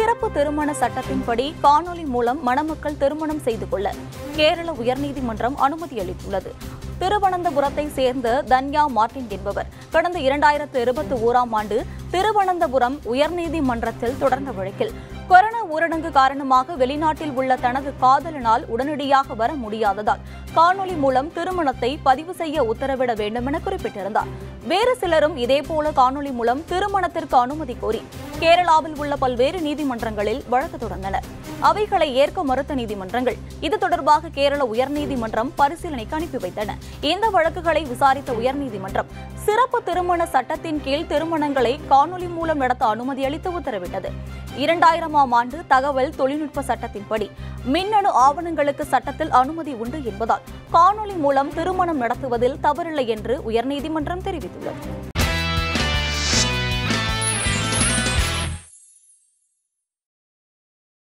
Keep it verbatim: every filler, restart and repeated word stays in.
சிறப்பு திருமண சட்டத்தின்படி காணொலி மூலம் மணமக்கள் திருமணம் செய்து கொள்ள கேரள உயர்நீதிமன்றம் அனுமதி அளித்துள்ளது. திருவனந்தபுரத்தை சேர்ந்த தன்யா மார்டின் என்பவர் கடந்த இரண்டாயிரத்து இருபத்தி ஓராம் ஆண்டு திருவனந்தபுரம் உயர்நீதிமன்றத்தில் தொடர்ந்த வழக்கில் கொரோனா ஊரடங்கு காரணமாக வெளிநாட்டில் உள்ள தனது காதலனால் உடனடியாக வர முடியாததால் காணொலி மூலம் திருமணத்தை பதிவு செய்ய உத்தரவிட வேண்டும் என குறிப்பிட்டிருந்தார். வேறு சிலரும் இதேபோல காணொலி மூலம் திருமணத்திற்கு அனுமதி கோரி கேரளாவில் உள்ள பல்வேறு நீதிமன்றங்களில் வழக்கு தொடர்ந்தனர். அவைகளை ஏற்க மறுத்த நீதிமன்றங்கள் இது தொடர்பாக கேரள உயர்நீதிமன்றம் பரிசீலனைக்கு அனுப்பி வைத்தன. இந்த வழக்குகளை விசாரித்த உயர்நீதிமன்றம் சிறப்பு திருமண சட்டத்தின் கீழ் திருமணங்களை காணொலி மூலம் நடத்த அனுமதி அளித்து உத்தரவிட்டது. இரண்டாயிரமாம் ஆண்டு தகவல் தொழில்நுட்ப சட்டத்தின்படி மின்னணு ஆவணங்களுக்கு சட்டத்தில் அனுமதி உண்டு என்பதால் காணொலி மூலம் திருமணம் நடத்துவதில் தவறில்லை என்று உயர்நீதிமன்றம் தெரிவித்துள்ளது.